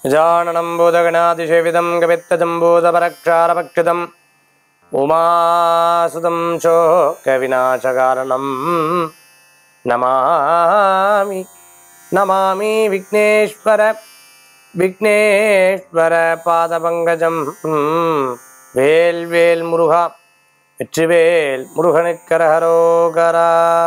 गजाननं भूतगणातिसेवितं कपित्तजम्बूतपरक्षारभक्षितम् उमासुतं शोकविनाशकारणं नमामि नमामि विघ्नेश्वर पादपङ्कजं வேல் வேல் முருகா வெற்றிவேல் முருகனுக்கரஹரோகரா.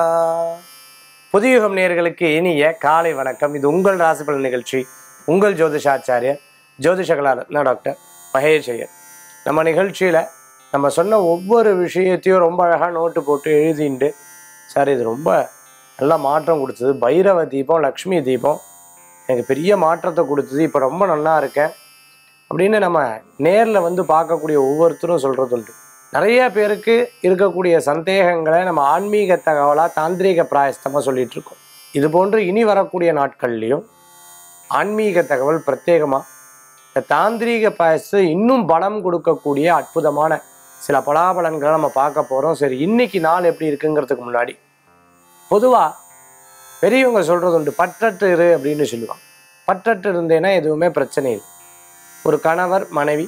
புதியுகம் நேயர்களுக்கு இனிய காலை வணக்கம். இது உங்கள் ராசி பலன் நிகழ்ச்சி. உங்கள் ஜோதிஷாச்சாரியர் ஜோதிஷகலாரத்ன டாக்டர் மகேஷ் ஐயர். நம்ம நிகழ்ச்சியில் நம்ம சொன்ன ஒவ்வொரு விஷயத்தையும் ரொம்ப அழகாக நோட்டு போட்டு எழுதிண்டு, சார் இது ரொம்ப நல்லா மாற்றம் கொடுத்தது, பைரவ தீபம் லக்ஷ்மி தீபம் எனக்கு பெரிய மாற்றத்தை கொடுத்தது, இப்போ ரொம்ப நல்லா இருக்கேன் அப்படின்னு நம்ம நேரில் வந்து பார்க்கக்கூடிய ஒவ்வொருத்தரும் சொல்கிறது உண்டு. நிறைய பேருக்கு இருக்கக்கூடிய சந்தேகங்களை நம்ம ஆன்மீக தகவலாக தாந்திரீக பிராயஸ்தமாக சொல்லிகிட்டு இருக்கோம். இது போன்று இனி வரக்கூடிய நாட்கள்லையும் ஆன்மீக தகவல் பிரத்யேகமாக இந்த தாந்திரீக பிராயஸ்து இன்னும் பலம் கொடுக்கக்கூடிய அற்புதமான சில பலாபலன்களை நம்ம பார்க்க போகிறோம். சரி, இன்னைக்கு நாள் எப்படி இருக்குங்கிறதுக்கு முன்னாடி பொதுவாக பெரியவங்க சொல்கிறது உண்டு, பற்றற்று இரு அப்படின்னு சொல்லுவாங்க. பற்றற்று இருந்தேன்னா எதுவுமே பிரச்சனை இல்லை. ஒரு கணவர் மனைவி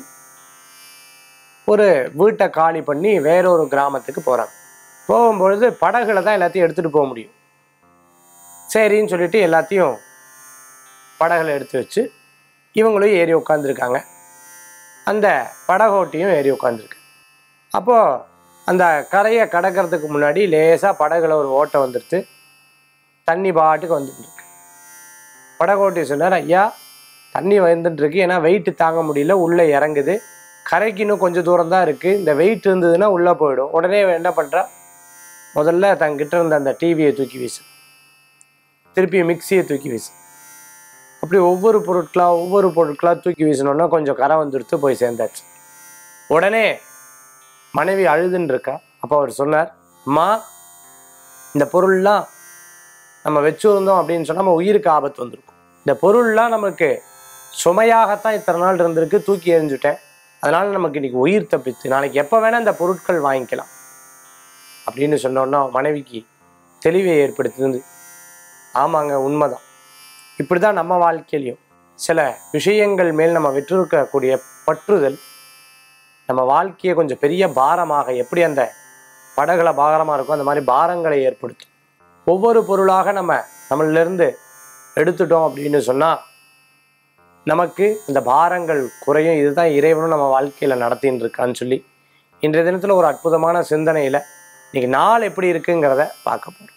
ஒரு வீட்டை காலி பண்ணி வேறொரு கிராமத்துக்கு போகிறாங்க. போகும்பொழுது படகுல தான் எல்லாத்தையும் எடுத்துகிட்டு போக முடியும். சரின்னு சொல்லிட்டு எல்லாத்தையும் படகுல எடுத்து வச்சு இவங்களும் ஏறி உட்காந்துருக்காங்க. அந்த படகோட்டியும் ஏறி உட்காந்துருக்கு. அப்போது அந்த கரையை கடக்கிறதுக்கு முன்னாடி லேசாக படகுல ஒரு ஓட்டை வந்துடுது. தண்ணி பாட்டுக்கு வந்துட்டுருக்கு. படகோட்டி சொன்னார், ஐயா தண்ணி வந்துட்டுருக்கு, ஏன்னா வெயிட்டு தாங்க முடியல, உள்ளே இறங்குது, கரைக்கு இன்னும் கொஞ்சம் தூரம் தான் இருக்குது, இந்த வெயிட் இருந்ததுன்னா உள்ளே போயிடும். உடனே என்ன பண்ணுறா, முதல்ல தங்கிட்ட இருந்த அந்த டிவியை தூக்கி வீசு, திருப்பி மிக்சியை தூக்கி வீசு. அப்படி ஒவ்வொரு பொருட்களாக தூக்கி வீசினோன்னா கொஞ்சம் கரை வந்துடுத்து, போய் சேர்ந்தாச்சு. உடனே மனைவி அழுதுன்னு இருக்கா. அப்போ அவர் சொன்னார், அம்மா இந்த பொருள்லாம் நம்ம வச்சுருந்தோம் அப்படின்னு சொன்னால் நம்ம உயிருக்கு ஆபத்து வந்திருக்கும். இந்த பொருள்லாம் நமக்கு சுமையாகத்தான் இத்தனை நாள் இருந்திருக்கு, தூக்கி எறிஞ்சுட்டேன், அதனால் நமக்கு இன்றைக்கி உயிர் தப்பித்து நாளைக்கு எப்போ வேணால் இந்த பொருட்கள் வாங்கிக்கலாம் அப்படின்னு சொன்னோன்னா மனைவிக்கு தெளிவை ஏற்படுத்திருந்து, ஆமாங்க உண்மைதான், இப்படி தான் நம்ம வாழ்க்கையிலையும் சில விஷயங்கள் மேல் நம்ம விட்டிருக்கக்கூடிய பற்றுதல் நம்ம வாழ்க்கையை கொஞ்சம் பெரிய பாரமாக, எப்படி அந்த படகுல பாரமாக இருக்கும் அந்த மாதிரி பாரங்களை ஏற்படுத்தும். ஒவ்வொரு பொருளாக நம்மளிலிருந்து எடுத்துட்டோம் அப்படின்னு சொன்னால் நமக்கு இந்த பாரங்கள் குறையும். இதுதான் இறைவனும் நம்ம வாழ்க்கையில் நடத்தின்னு இருக்கான்னு சொல்லி இன்றைய தினத்தில் ஒரு அற்புதமான சிந்தனையில் இன்றைக்கி நாள் எப்படி இருக்குங்கிறத பார்க்க போகிறோம்.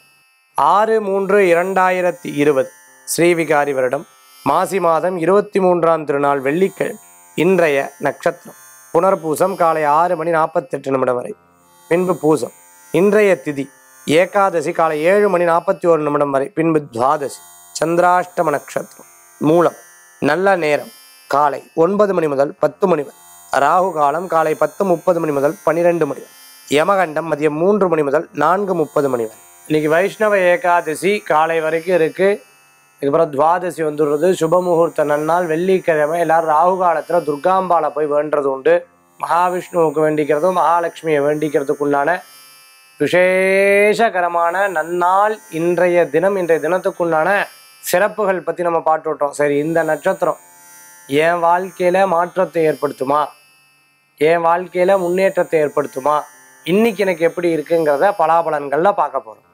6/3/2020 ஸ்ரீவிகாரி வருடம் மாசி மாதம் 23ஆம் திருநாள் வெள்ளிக்கிழமை. இன்றைய நட்சத்திரம் புனர்பூசம் காலை 6:48 வரை, பின்பு பூசம். இன்றைய திதி ஏகாதசி காலை 7:41 வரை, பின்பு துவாதசி. சந்திராஷ்டம நட்சத்திரம் மூலம். நல்ல நேரம் காலை 9 முதல் 10 வரை. ராகு காலம் காலை 10:30 முதல் 12 வரை. யமகண்டம் மதியம் 3 முதல் 4:30 வரை. இன்னைக்கு வைஷ்ணவ ஏகாதசி காலை வரைக்கும் இருக்கு. இதுக்கப்புறம் துவாதசி வந்துடுறது. சுப முகூர்த்த நன்னாள் வெள்ளிக்கிழமை. எல்லாரும் ராகு காலத்தில் துர்காம்பாலை போய் வேண்டுறது உண்டு. மகாவிஷ்ணுவுக்கு வேண்டிக்கிறதும் மகாலட்சுமியை வேண்டிக்கிறதுக்குண்டான விசேஷகரமான நன்னாள் இன்றைய தினம். இன்றைய தினத்துக்குண்டான சிறப்புகள் பற்றி நம்ம பாட்டு விட்டோம். சரி, இந்த நட்சத்திரம் என் வாழ்க்கையில் மாற்றத்தை ஏற்படுத்துமா, என் வாழ்க்கையில் முன்னேற்றத்தை ஏற்படுத்துமா, இன்னைக்கு எனக்கு எப்படி இருக்குங்கிறத பலாபலன்களில் பார்க்க போகிறோம்.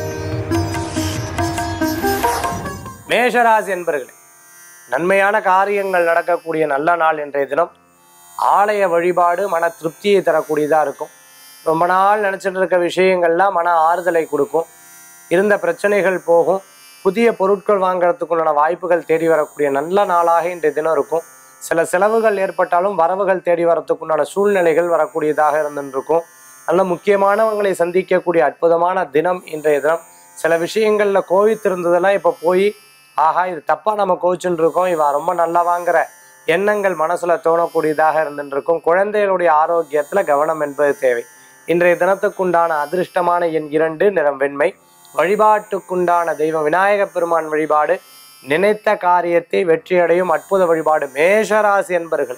மேஷராசி என்பர்களே, நன்மையான காரியங்கள் நடக்கக்கூடிய நல்ல நாள் இன்றைய தினம். ஆலய வழிபாடு மன திருப்தியை தரக்கூடியதாக இருக்கும். ரொம்ப நாள் நினச்சிட்டு இருக்க விஷயங்கள்லாம் மன ஆறுதலை கொடுக்கும். இருந்த பிரச்சனைகள் போகும். புதிய பொருட்கள் வாங்குறதுக்குண்டான வாய்ப்புகள் தேடி வரக்கூடிய நல்ல நாளாக இன்றைய தினம் இருக்கும். சில செலவுகள் ஏற்பட்டாலும் வரவுகள் தேடி வரத்துக்குண்டான சூழ்நிலைகள் வரக்கூடியதாக இருந்துருக்கும். நல்ல முக்கியமானவங்களை சந்திக்கக்கூடிய அற்புதமான தினம் இன்றைய தினம். சில விஷயங்களில் கோவித்திருந்ததெல்லாம் இப்போ போய், ஆஹா இது தப்பாக நம்ம கோவிச்சுட்டு இருக்கோம், இவன் ரொம்ப நல்லா வாங்குற எண்ணங்கள் மனசில் தோணக்கூடியதாக இருந்துருக்கும். குழந்தைகளுடைய ஆரோக்கியத்தில் கவனம் என்பது தேவை. இன்றைய தினத்துக்குண்டான அதிர்ஷ்டமான எண் 2, நிறம் வெண்மை. வழிபாட்டுக்குண்டான தெய்வம் விநாயக பெருமான் வழிபாடு. நினைத்த காரியத்தை வெற்றியடையும் அற்புத வழிபாடு. மேஷராசி என்பர்கள்.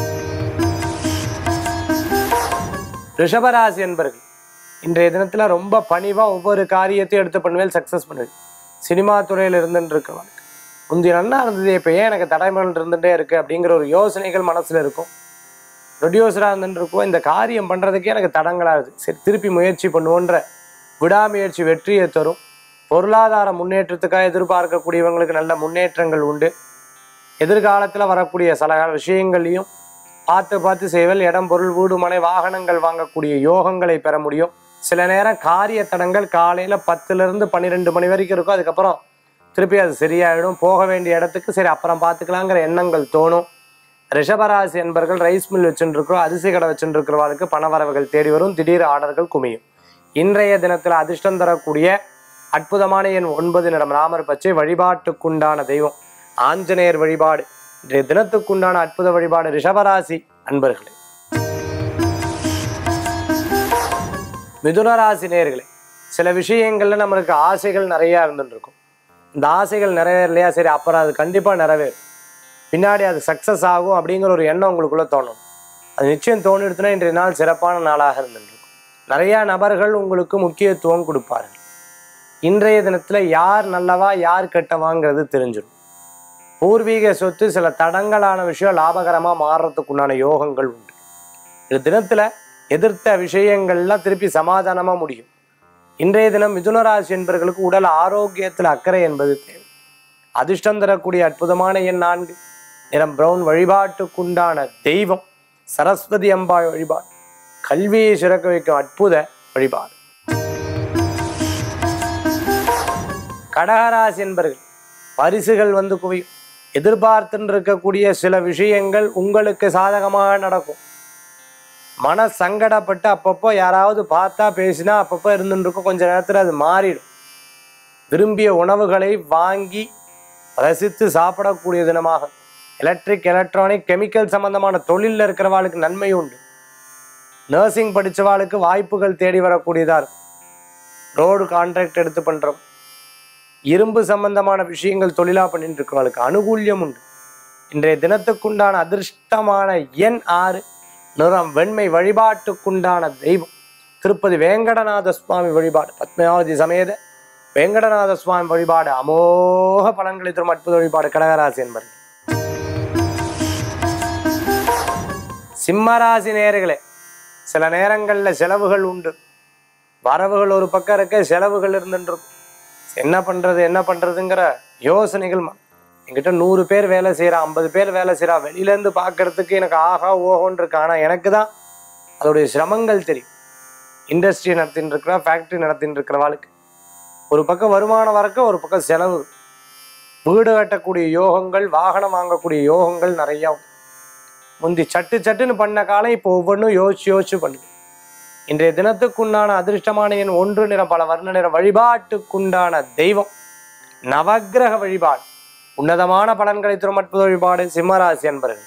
ரிஷபராசி என்பர்கள், இன்றைய தினத்தில் ரொம்ப பணிவாக ஒவ்வொரு காரியத்தையும் எடுத்து பண்ணுவேன், சக்ஸஸ் பண்ணுவேன். சினிமா துறையில் இருந்துட்டு இருக்கவனுக்கு முந்தைய நல்லா இருந்தது, இப்போ ஏன் எனக்கு தடைமல் இருந்துகிட்டே இருக்குது அப்படிங்கிற ஒரு யோசனைகள் மனசில் இருக்கும். ப்ரொடியூசராக இருந்துட்டு இருக்கும், இந்த காரியம் பண்ணுறதுக்கே எனக்கு தடங்களாகுது, சரி திருப்பி முயற்சி பண்ணுவோன்ற விடாமுயற்சி வெற்றியை தரும். பொருளாதார முன்னேற்றத்துக்காக எதிர்பார்க்கக்கூடியவங்களுக்கு நல்ல முன்னேற்றங்கள் உண்டு. எதிர்காலத்தில் வரக்கூடிய சில விஷயங்களையும் பார்த்து பார்த்து செய்வல். இடம் பொருள் வீடு மனை வாகனங்கள் வாங்கக்கூடிய யோகங்களை பெற முடியும். சில நேரம் காரிய தடங்கள் காலையில் 10லேருந்து 12 மணி வரைக்கும் இருக்கும். அதுக்கப்புறம் திருப்பி அது சரியாயிடும். போக வேண்டிய இடத்துக்கு சரி அப்புறம் பார்த்துக்கலாங்கிற எண்ணங்கள் தோணும். ரிஷபராசி என்பர்கள் ரைஸ் மில் வச்சுருக்கிறோம், அரிசி கடை வச்சுருக்கிறவர்களுக்கு பணவரவுகள் தேடி வரும். திடீர் ஆர்டர்கள் குமியும். இன்றைய தினத்தில் அதிர்ஷ்டம் தரக்கூடிய அற்புதமான எண் 9, நிறம் ராமர் பச்சை. வழிபாட்டுக்குண்டான தெய்வம் ஆஞ்சநேயர் வழிபாடு. இன்றைய தினத்துக்குண்டான அற்புத வழிபாடு ரிஷபராசி அன்பர்களே. மிதுனராசி நேயர்களே, சில விஷயங்கள்ல நம்மளுக்கு ஆசைகள் நிறையா இருந்துட்டு இருக்கும். இந்த ஆசைகள் நிறைவேறலையா, சரி அப்புறம் அது கண்டிப்பாக நிறைவேறும், பின்னாடி அது சக்ஸஸ் ஆகும் அப்படிங்கிற ஒரு எண்ணம் உங்களுக்குள்ள தோணும். அது நிச்சயம் தோணிடுச்சுன்னா இன்றைய நாள் சிறப்பான நாளாக இருந்துருக்கும். நிறையா நபர்கள் உங்களுக்கு முக்கியத்துவம் கொடுப்பார்கள். இன்றைய தினத்தில் யார் நல்லவா யார் கெட்டவாங்கிறது தெரிஞ்சிடும். பூர்வீக சொத்து சில தடங்கலான விஷயம் லாபகரமாக மாறுறதுக்குண்டான யோகங்கள் உண்டு. இந்த தினத்தில் எதிர்த்த விஷயங்கள்லாம் திருப்பி சமாதானமாக முடியும். இன்றைய தினம் மிதுனராசி என்பவர்களுக்கு உடல் ஆரோக்கியத்தில் அக்கறை என்பது தேவை. அதிர்ஷ்டம் தரக்கூடிய அற்புதமான எண் 4, நிறம் பிரவுன். வழிபாட்டுக்குண்டான தெய்வம் சரஸ்வதி அம்பாள் வழிபாடு. கல்வியை சிறக்க வைக்கும் அற்புத வழிபாடு. கடகராசி என்பர்கள் பரிசுகள் வந்து குவியும். எதிர்பார்த்துன்னு இருக்கக்கூடிய சில விஷயங்கள் உங்களுக்கு சாதகமாக நடக்கும். மன சங்கடப்பட்டு அப்பப்போ யாராவது பார்த்தா பேசினா அப்பப்போ இருந்துருக்கும், கொஞ்ச நேரத்தில் அது மாறிடும். விரும்பிய உணவுகளை வாங்கி ரசித்து சாப்பிடக்கூடிய தினமாக. எலக்ட்ரிக் எலக்ட்ரானிக் கெமிக்கல் சம்பந்தமான தொழிலில் இருக்கிறவாளுக்கு நன்மை உண்டு. நர்சிங் படித்தவாளுக்கு வாய்ப்புகள் தேடி வரக்கூடியதாக இருக்கும். ரோடு கான்ட்ராக்ட் எடுத்து பண்ணுறோம், இரும்பு சம்பந்தமான விஷயங்கள் தொழிலாக பண்ணிட்டு இருக்கிறவளுக்கு அனுகூல்யம் உண்டு. இன்றைய தினத்துக்குண்டான அதிர்ஷ்டமான எண் 6, நிறம் வெண்மை. வழிபாட்டுக்குண்டான தெய்வம் திருப்பதி வேங்கடநாத சுவாமி வழிபாடு. பத்மாவதி சமேத வேங்கடநாத சுவாமி வழிபாடு அமோக பலன்களை தரும் அற்புத வழிபாடு கடகராசி என்பது. சிம்மராசி நேயர்களே, சில நேரங்களில் செலவுகள் உண்டு. வரவுகள் ஒரு பக்கம் இருக்க, செலவுகள் இருந்துருக்கும். என்ன பண்ணுறதுங்கிற யோசனைகள். என்கிட்ட 100 பேர் வேலை செய்கிறா, 50 பேர் வேலை செய்கிறா, வெளியிலேருந்து பார்க்கறதுக்கு எனக்கு ஆகா ஓஹோன்னு இருக்கு. ஆனால் எனக்கு தான் அதோடைய சிரமங்கள் தெரியும். இண்டஸ்ட்ரி நடத்தின்னு இருக்கிறா, ஃபேக்ட்ரி நடத்தின்னு இருக்கிறவாளுக்கு ஒரு பக்கம் வருமானம் வரக்க, ஒரு பக்கம் செலவு. வீடு கட்டக்கூடிய யோகங்கள், வாகனம் வாங்கக்கூடிய யோகங்கள் நிறையா. முந்தி சட்டுன்னு பண்ண காலம் இப்போ ஒவ்வொன்றும் யோசிச்சு பண்ணுது. இன்றைய தினத்துக்குண்டான அதிர்ஷ்டமான எண் 1, நிறம் பல வர்ண நிற. வழிபாட்டுக்குண்டான தெய்வம் நவக்கிரக வழிபாடு. உன்னதமான பலன்களை தரும் அற்புத வழிபாடு சிம்மராசி என்பர்கள்.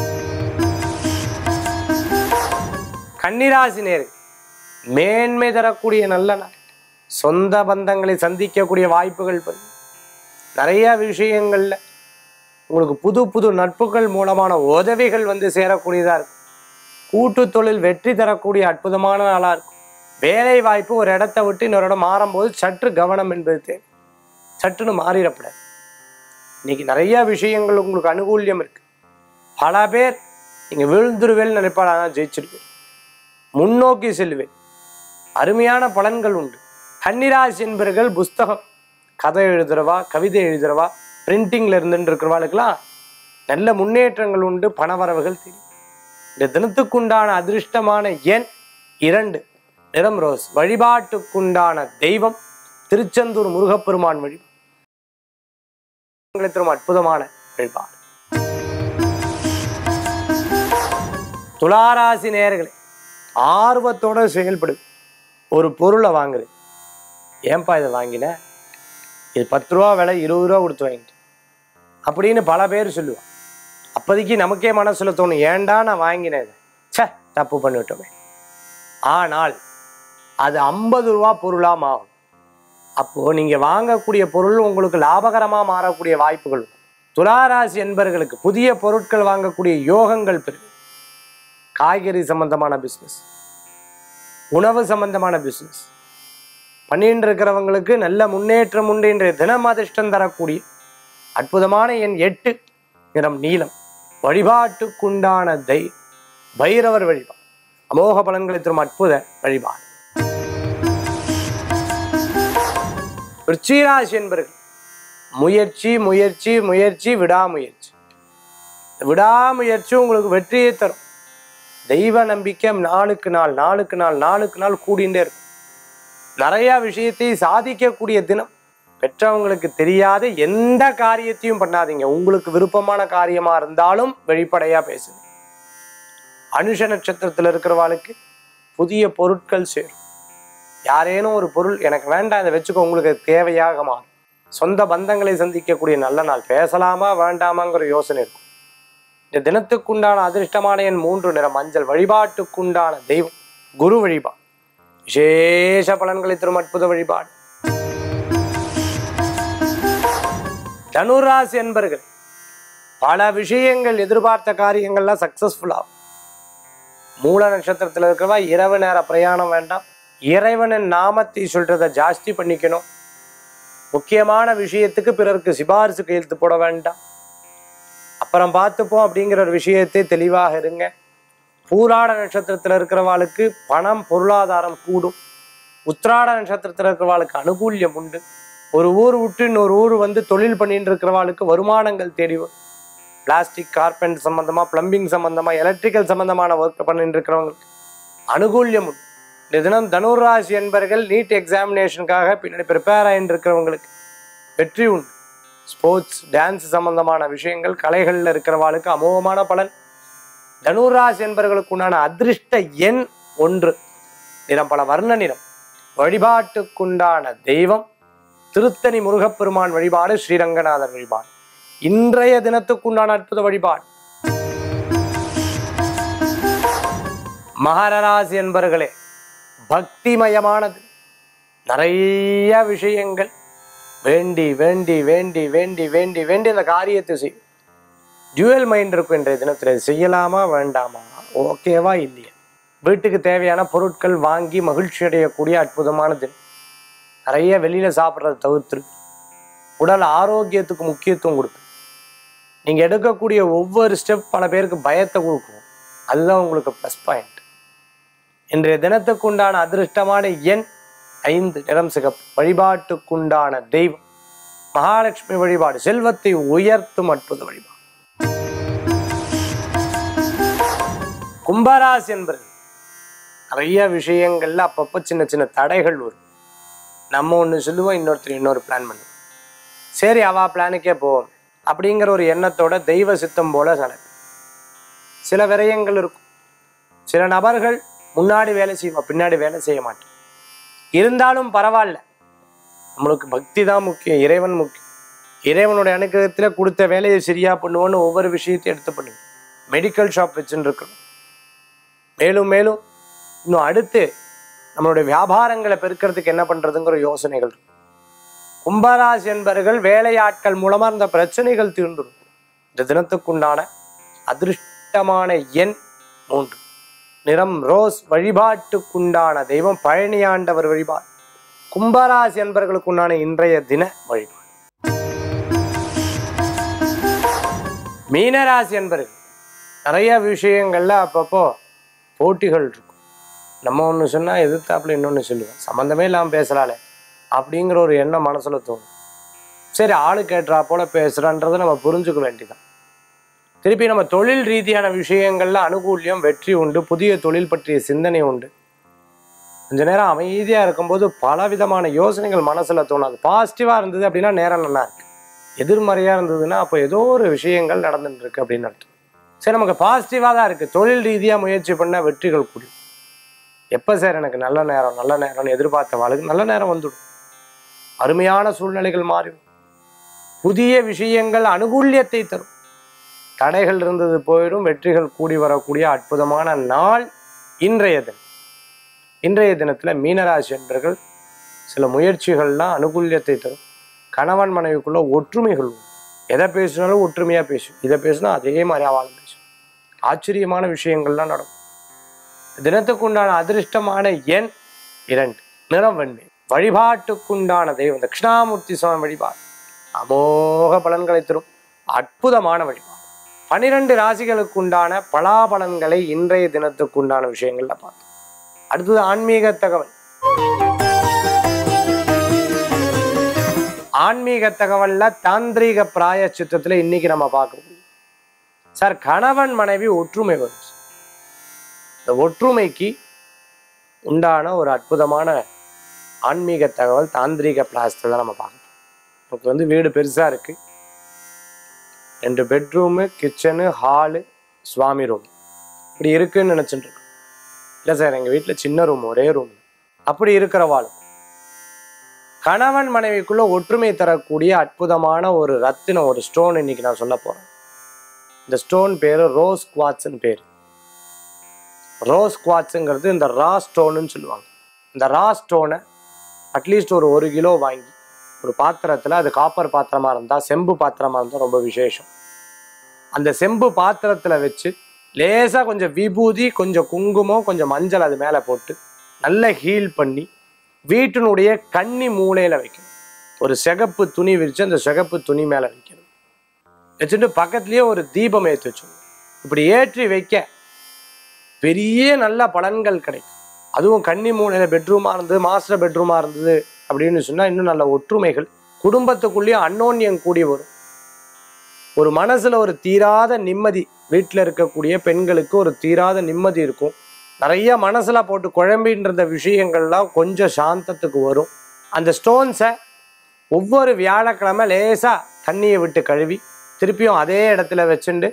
கன்னிராசி நேயர்கள், மேன்மை தரக்கூடிய நல்ல நாள். சொந்த பந்தங்களை சந்திக்கக்கூடிய வாய்ப்புகள் பெறும். நிறைய விஷயங்கள்ல உங்களுக்கு புது நட்புகள் மூலமான உதவிகள் வந்து சேரக்கூடியதா இருக்கும். கூட்டு தொழில் வெற்றி தரக்கூடிய அற்புதமான நாளா இருக்கும். வேலை வாய்ப்பு ஒரு இடத்த விட்டு இன்னொரு இடம் மாறும்போது சற்று கவனம் என்பது தேவை. சற்றுன்னு மாறிடப்படாது. இன்னைக்கு நிறைய விஷயங்கள் உங்களுக்கு அனுகூல்யம் இருக்கு. பல பேர் நீங்க விழுந்துருவேல் நினைப்பாள், ஆனால் ஜெயிச்சிருவேன், முன்னோக்கி செல்வேன். அருமையான பலன்கள் உண்டு. கன்னிராசி என்பவர்கள் புஸ்தகம், கதை எழுதுறவா, கவிதை எழுதுறவா, பிரிண்டிங்ல இருந்துட்டு இருக்கிறவாளுக்கெல்லாம் நல்ல முன்னேற்றங்கள் உண்டு. பணவரவுகள் தெரியும். இந்த தினத்துக்குண்டான அதிர்ஷ்டமான எண் 2, நிறம் ரோஸ். வழிபாட்டுக்குண்டான தெய்வம் திருச்செந்தூர் முருகப்பெருமான் வழிபாடு. அற்புதமான வழிபாடு. துளாராசி நேயர்களே, ஆர்வத்தோட செயல்படு. ஒரு பொருளை வாங்குறது, ஏன்பா இதை வாங்கின, இது 10 ரூபா விலை, 20 ரூபா கொடுத்து வாங்கிட்டு அப்படின்னு பல பேர் சொல்லுவாங்க. அப்போதைக்கு நமக்கே மனசுல தோணும், ஏண்டா நான் வாங்கினேன், சே தப்பு பண்ணிவிட்டோமே. ஆனால் அது 50 ரூபா பொருளாக மாறும். அப்போது நீங்கள் வாங்கக்கூடிய பொருள் உங்களுக்கு லாபகரமாக மாறக்கூடிய வாய்ப்புகள். துளாராசி என்பவர்களுக்கு புதிய பொருட்கள் வாங்கக்கூடிய யோகங்கள் பெறும். காய்கறி சம்பந்தமான பிஸ்னஸ், உணவு சம்பந்தமான பிஸ்னஸ் பண்ணிட்டு இருக்கிறவங்களுக்கு நல்ல முன்னேற்றம் உண்டு. இன்றைய தினம் அதிர்ஷ்டம் தரக்கூடிய அற்புதமான எண் 8, நிறம் நீலம். வழிபாட்டுக்குண்டான பைரவர் வழிபாடு அமோக பலன்களை தரும் அற்புத வழிபாடு. விருச்சிகராசி என்பர்கள் முயற்சி முயற்சி முயற்சி விடாமுயற்சி. விடாமுயற்சி உங்களுக்கு வெற்றியை தரும். தெய்வ நம்பிக்கை நாளுக்கு நாள் கூடிண்டே இருக்கும். நிறைய விஷயத்தை சாதிக்கக்கூடிய தினம். பெற்றவங்களுக்கு தெரியாத எந்த காரியத்தையும் பண்ணாதீங்க. உங்களுக்கு விருப்பமான காரியமா இருந்தாலும் வெளிப்படையா பேசுங்க. அனுஷ நட்சத்திரத்தில் இருக்கிறவாளுக்கு புதிய பொருட்கள் சேரும். யாரேனும் ஒரு பொருள் எனக்கு வேண்டாம் இதை வச்சுக்கோ, உங்களுக்கு தேவையாக மாறும். சொந்த பந்தங்களை சந்திக்கக்கூடிய நல்ல நாள். பேசலாமா வேண்டாமாங்கிற யோசனை இருக்கும். இந்த தினத்துக்குண்டான அதிர்ஷ்டமான எண் 3, நிறம் மஞ்சள். வழிபாட்டுக்குண்டான தெய்வம் குரு வழிபாடு விசேஷ பலன்களை தரும் அற்புத வழிபாடு. தனுராசி என்பர்கள் பல விஷயங்கள் எதிர்பார்த்த காரியங்கள்லாம் சக்சஸ்ஃபுல் ஆகும். மூல நட்சத்திரத்தில் இருக்கிறவா இரவு நேர பிரயாணம் வேண்டாம். இறைவனின் நாமத்தை சொல்றதை ஜாஸ்தி பண்ணிக்கணும். முக்கியமான விஷயத்துக்கு பிறருக்கு சிபாரிசு கையெழுத்து போட வேண்டாம். அப்புறம் பார்த்துப்போம் அப்படிங்கிற ஒரு விஷயத்தை தெளிவாக இருங்க. பூராட நட்சத்திரத்தில் இருக்கிறவாளுக்கு பணம் பொருளாதாரம் கூடும். உத்திராட நட்சத்திரத்தில் இருக்கிறவாளுக்கு அனுகூல்யம் உண்டு. ஒரு ஊர் விட்டு இன்னொரு ஊர் வந்து தொழில் பண்ணிட்டு இருக்கிறவாளுக்கு வருமானங்கள் தேடி வரும். பிளாஸ்டிக் கார்பெண்ட் சம்பந்தமா, பிளம்பிங் சம்பந்தமா, எலக்ட்ரிக்கல் சம்பந்தமான ஒர்க் பண்ணிட்டு இருக்கிறவங்களுக்கு அனுகூல்யம் உண்டு. இந்த தினம் தனுராசி என்பர்கள் நீட் எக்ஸாமினேஷனுக்காக பின்னாடி ப்ரிப்பேர் ஆகிட்டு இருக்கிறவங்களுக்கு வெற்றி உண்டு. ஸ்போர்ட்ஸ் டான்ஸ் சம்பந்தமான விஷயங்கள் கலைகளில் இருக்கிறவாளுக்கு அமோகமான பலன். தனுராசி என்பவர்களுக்கு உண்டான அதிர்ஷ்ட எண் 1, நிறம் பல வர்ண நிறம். வழிபாட்டுக்குண்டான தெய்வம் திருத்தணி முருகப்பெருமான் வழிபாடு, ஸ்ரீரங்கநாதர் வழிபாடு இன்றைய தினத்துக்குண்டான அற்புத வழிபாடு. மகர ராசி என்பர்களே பக்திமயமானது. நிறைய விஷயங்கள் வேண்டி வேண்டி வேண்டி வேண்டி வேண்டி வேண்டி அந்த காரியத்தை செய்யும். டியூவல் மைண்ட் இருக்கும். இன்றைய தினத்தில் செய்யலாமா வேண்டாமா, ஓகேவா இல்லையா, வீட்டுக்கு தேவையான பொருட்கள் வாங்கி மகிழ்ச்சி அடையக்கூடிய அற்புதமான தினம். நிறைய வெளியில சாப்பிட்றத தவிர்த்து உடல் ஆரோக்கியத்துக்கு முக்கியத்துவம் கொடுக்கும். நீங்க எடுக்கக்கூடிய ஒவ்வொரு ஸ்டெப் பல பேருக்கு பயத்தை கொடுக்கும். அதுதான் உங்களுக்கு ப்ளஸ் பாயிண்ட். இன்றைய தினத்துக்குண்டான அதிர்ஷ்டமான எண் 5, நிறம் சிகப்பு. வழிபாட்டுக்குண்டான தெய்வம் மகாலட்சுமி வழிபாடு செல்வத்தை உயர்த்தும் அற்புத வழிபாடு. கும்பராசி என்பது நிறைய விஷயங்கள்ல அப்பப்போ சின்ன சின்ன தடைகள் வரும். நம்ம ஒன்று சொல்லுவோம், இன்னொருத்தர் இன்னொரு பிளான் பண்ணுவோம். சரி அவா பிளானுக்கே போவோம் அப்படிங்கிற ஒரு எண்ணத்தோட தெய்வ சித்தம் போல நடக்கும். சில விரயங்கள் இருக்கும். சில நபர்கள் முன்னாடி வேலை செய்வோம், பின்னாடி வேலை செய்ய மாட்டோம். இருந்தாலும் பரவாயில்ல, நம்மளுக்கு பக்தி தான் முக்கியம், இறைவன் முக்கியம். இறைவனுடைய அனுகிரகத்தில் கொடுத்த வேலையை சரியா பண்ணுவோன்னு ஒவ்வொரு விஷயத்தையும் எடுத்து பண்ணுவோம். மெடிக்கல் ஷாப் வச்சுன்னு இருக்கணும். மேலும் மேலும் இன்னும் அடுத்து நம்மளுடைய வியாபாரங்களை பெருக்கிறதுக்கு என்ன பண்றதுங்கிற யோசனைகள் இருக்கும். கும்பராசி என்பவர்கள் வேலையாட்கள் மூலமா இந்த பிரச்சனைகள் தீர்ந்துடும். இந்த தினத்துக்குண்டான அதிர்ஷ்டமான எண் 3, நிறம் ரோஸ். வழிபாட்டுக்குண்டான தெய்வம் பழனியாண்டவர் வழிபாடு. கும்பராசி என்பவர்களுக்கு உண்டான இன்றைய தின வழிபாடு. மீனராசி என்பவர்கள் நிறைய விஷயங்கள்ல அப்பப்போ போட்டிகள் இருக்கும். நம்ம ஒன்று சொன்னால் எதிர்த்தாப்புல இன்னொன்று சொல்லுவேன், சம்மந்தமே இல்லாமல் பேசுகிறாளே அப்படிங்கிற ஒரு எண்ணம் மனசுல தோணும். சரி ஆளு கேட்டுறா போல பேசுகிறான்றதை நம்ம புரிஞ்சுக்க வேண்டியதான். திருப்பி நம்ம தொழில் ரீதியான விஷயங்கள்ல அனுகூல்யம் வெற்றி உண்டு. புதிய தொழில் பற்றிய சிந்தனை உண்டு. கொஞ்ச நேரம் அமைதியாக இருக்கும்போது பலவிதமான யோசனைகள் மனசில் தோணாது. பாசிட்டிவாக இருந்தது அப்படின்னா நேரம் நல்லா இருக்கு. எதிர்மறையாக இருந்ததுன்னா அப்போ ஏதோ ஒரு விஷயங்கள் நடந்துட்டு இருக்கு அப்படின்னு அர்த்தம். சரி நமக்கு பாசிட்டிவாக தான் இருக்குது. தொழில் ரீதியாக முயற்சி பண்ண வெற்றிகள் கூடும். எப்போ சார் எனக்கு நல்ல நேரம்னு எதிர்பார்த்த வாழ்க்கை நல்ல நேரம் வந்துடும். அருமையான சூழ்நிலைகள் மாறிடும். புதிய விஷயங்கள் அனுகூல்யத்தை தரும். தடைகள் இருந்தது போயிடும். வெற்றிகள் கூடி வரக்கூடிய அற்புதமான நாள் இன்றைய தினம். இன்றைய தினத்தில் மீனராசி என்பர்கள் சில முயற்சிகள்லாம் அனுகூல்யத்தை தரும். கணவன் மனைவிக்குள்ள ஒற்றுமைகள் உண்டு. எதை பேசினாலும் ஒற்றுமையாக பேசும். இதை பேசினா அதே மாதிரி அவளும் பேசும். ஆச்சரியமான விஷயங்கள்லாம் நடக்கும். தினத்துக்குண்டான அதிர்ஷ்டமான எண் 2, நிறம் வெண்மை. வழிபாட்டுக்குண்டான தெய்வம் தட்சிணாமூர்த்தி சுவாமி வழிபாடு அமோக பலன்களை தரும் அற்புதமான வழிபாடு. 12 ராசிகளுக்கு உண்டான பலாபலன்களை இன்றைய தினத்துக்கு உண்டான விஷயங்கள்ல பார்த்தோம். அடுத்தது ஆன்மீக தகவல். ஆன்மீக தகவல்ல தாந்திரீக பிராயச்சித்தத்துல இன்னைக்கு நம்ம பார்க்க முடியும். சார், கணவன் மனைவி ஒற்றுமை வரும். இந்த ஒற்றுமைக்கு உண்டான ஒரு அற்புதமான ஆன்மீக தகவல் தாந்திரீக பிராயசத்தை தான் நம்ம பார்க்கணும். நமக்கு வீடு பெருசா இருக்கு, 2 பெட்ரூமு, கிச்சனு, ஹாலு, சுவாமி ரூம் இப்படி இருக்குன்னு நினைச்சுட்டு இருக்கோம். இல்லை சார், எங்கள் வீட்டில் சின்ன ரூம், ஒரே ரூம். அப்படி இருக்கிறவாளும் கணவன் மனைவிக்குள்ள ஒற்றுமை தரக்கூடிய அற்புதமான ஒரு ரத்தினம், ஒரு ஸ்டோன் இன்னைக்கு நான் சொல்ல போறேன். இந்த ஸ்டோன் பேரு ரோஸ் குவாட்ஸ்ன்னு பேரு. ரோஸ் குவாட்ஸுங்கிறது இந்த ரா ஸ்டோனுன்னு சொல்லுவாங்க. இந்த ரா ஸ்டோனை அட்லீஸ்ட் ஒரு 1 கிலோ வாங்கி ஒரு பாத்திரத்தில், அது காப்பர் பாத்திரமா இருந்தால், செம்பு பாத்திரமா இருந்தால் ரொம்ப விசேஷம். அந்த செம்பு பாத்திரத்தில் வச்சு லேசாக கொஞ்சம் விபூதி, கொஞ்சம் குங்குமம், கொஞ்சம் மஞ்சள் அது மேலே போட்டு நல்லா ஹீல் பண்ணி வீட்டினுடைய கன்னி மூலையில் வைக்கணும். ஒரு சிகப்பு துணி விரித்து அந்த சிகப்பு துணி மேலே வைக்கணும். வச்சுட்டு பக்கத்துலேயே ஒரு தீபம் ஏற்றி வச்சுக்கணும். இப்படி ஏற்றி வைக்க பெரிய நல்ல பலன்கள் கிடைக்கும். அதுவும் கன்னி மூலையில் பெட்ரூமாக இருந்தது, மாஸ்டர் பெட்ரூமாக இருந்தது அப்படின்னு சொன்னால் இன்னும் நல்ல ஒற்றுமைகள் குடும்பத்துக்குள்ளேயும் அன்னோன்யம் கூடி வரும். ஒரு மனசில் ஒரு தீராத நிம்மதி, வீட்டில் இருக்கக்கூடிய பெண்களுக்கு ஒரு தீராத நிம்மதி இருக்கும். நிறைய மனசில் போட்டு குழம்பின்ற விஷயங்கள்லாம் கொஞ்சம் சாந்தத்துக்கு வரும். அந்த ஸ்டோன்ஸை ஒவ்வொரு வியாழக்கிழமை லேசாக தண்ணியை விட்டு கழுவி திருப்பியும் அதே இடத்துல வச்சுண்டு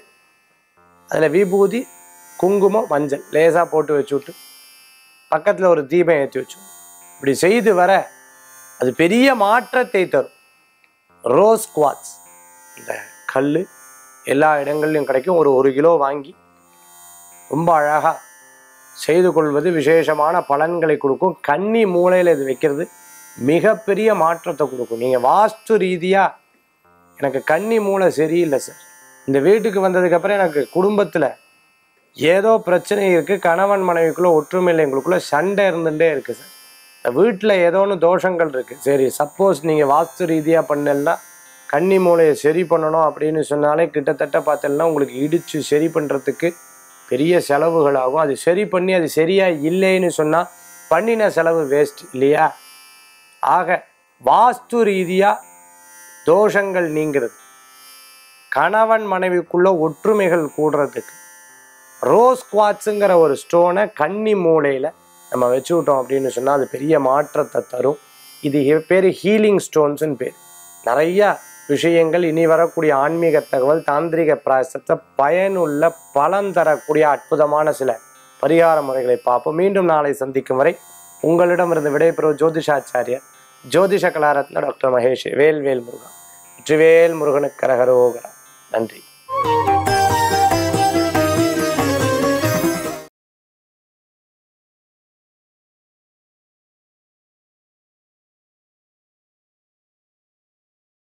அதில் விபூதி, குங்குமம், மஞ்சள் லேசாக போட்டு வச்சு விட்டு பக்கத்தில் ஒரு தீபம் ஏற்றி வச்சு இப்படி செய்து வர அது பெரிய மாற்றத்தை தரும். ரோஸ் குவாட்ஸ் இந்த கல் எல்லா இடங்கள்லையும் கிடைக்கும். ஒரு 1 கிலோ வாங்கி ரொம்ப அழகாக செய்து கொள்வது விசேஷமான பலன்களை கொடுக்கும். கன்னி மூலையில் இது வைக்கிறது மிகப்பெரிய மாற்றத்தை கொடுக்கும். நீங்கள் வாஸ்து ரீதியாக எனக்கு கன்னி மூளை சரியில்லை சார், இந்த வீட்டுக்கு வந்ததுக்கப்புறம் எனக்கு குடும்பத்தில் ஏதோ பிரச்சனை இருக்குது, கணவன் மனைவிக்குள்ளே ஒற்றுமை இல்லை, எங்களுக்குள்ளே சண்டை இருந்துகிட்டே இருக்குது சார், இந்த வீட்டில் ஏதோ ஒன்று தோஷங்கள் இருக்குது. சரி, சப்போஸ் நீங்கள் வாஸ்து ரீதியாக பண்ணலன்னா கன்னி மூளையை சரி பண்ணணும் அப்படின்னு சொன்னாலே கிட்டத்தட்ட பார்த்தீங்கன்னா உங்களுக்கு இடித்து சரி பண்ணுறதுக்கு பெரிய செலவுகள் ஆகும். அது சரி பண்ணி அது சரியாக இல்லைன்னு சொன்னால் பண்ணின செலவு வேஸ்ட் இல்லையா? ஆக வாஸ்து ரீதியாக தோஷங்கள் நீங்கிறது, கணவன் மனைவிக்குள்ள ஒற்றுமைகள் கூடுறதுக்கு ரோஸ் குவாட்ஸுங்கிற ஒரு ஸ்டோனை கன்னி மூலையில் நம்ம வச்சு விட்டோம் அப்படின்னு சொன்னால் அது பெரிய மாற்றத்தை தரும். இது பேர் ஹீலிங் ஸ்டோன்ஸுன்னு பேர். நிறையா விஷயங்கள் இனி வரக்கூடிய ஆன்மீக தகவல் தாந்திரிக பிராயசத்தை பயனுள்ள பலன் தரக்கூடிய அற்புதமான சில பரிகார முறைகளை பார்ப்போம். மீண்டும் நாளை சந்திக்கும் வரை உங்களிடமிருந்து விடைபெறும் ஜோதிஷாச்சாரியர் ஜோதிஷ கலாரத்ன டாக்டர் மகேஷ். வேல் வேல் முருகன். வெற்றிவேல் முருகனுக்கு கரகரோகரா. நன்றி.